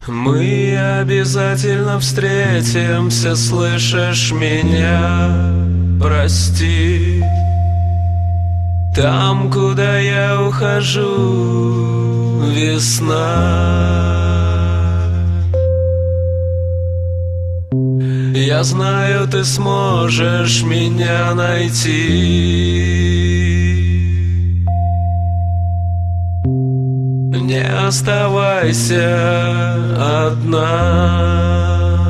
Мы обязательно встретимся, слышишь меня? Прости. Там, куда я ухожу, весна. Я знаю, ты сможешь меня найти. Не оставайся одна.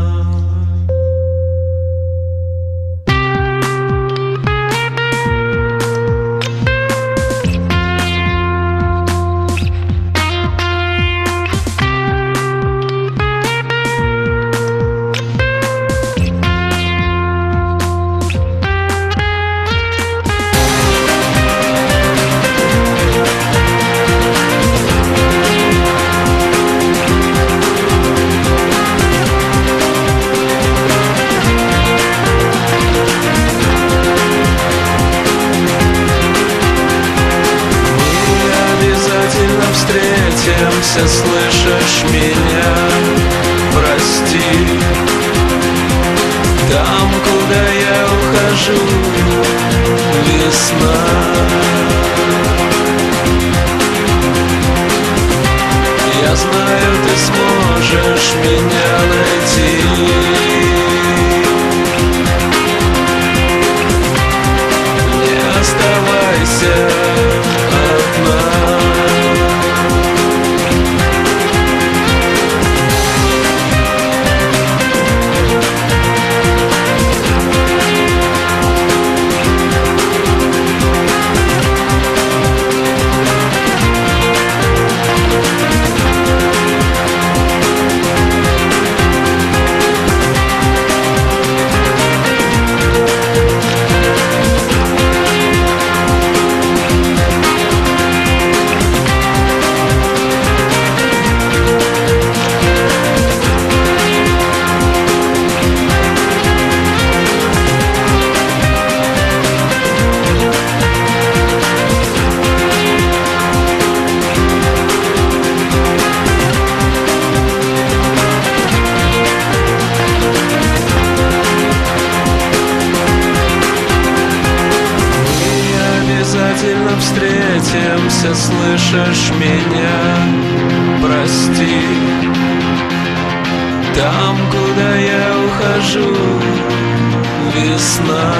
Встретимся, слышишь меня? Прости. Там, куда я ухожу, весна. Я знаю, ты сможешь меня найти. Не оставайся одна. Обязательно встретимся, слышишь меня? Прости. Там, куда я ухожу, весна.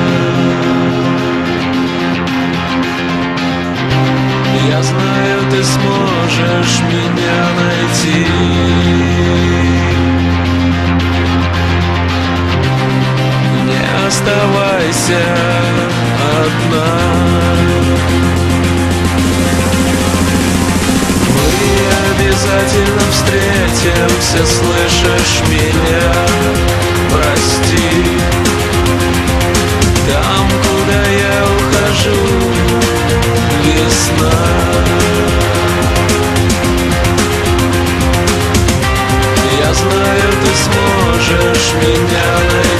Я знаю, ты сможешь меня найти. Не оставайся одна. Мы обязательно встретимся, слышишь меня? Прости. Там, куда я ухожу, весна. Я знаю, ты сможешь меня найти.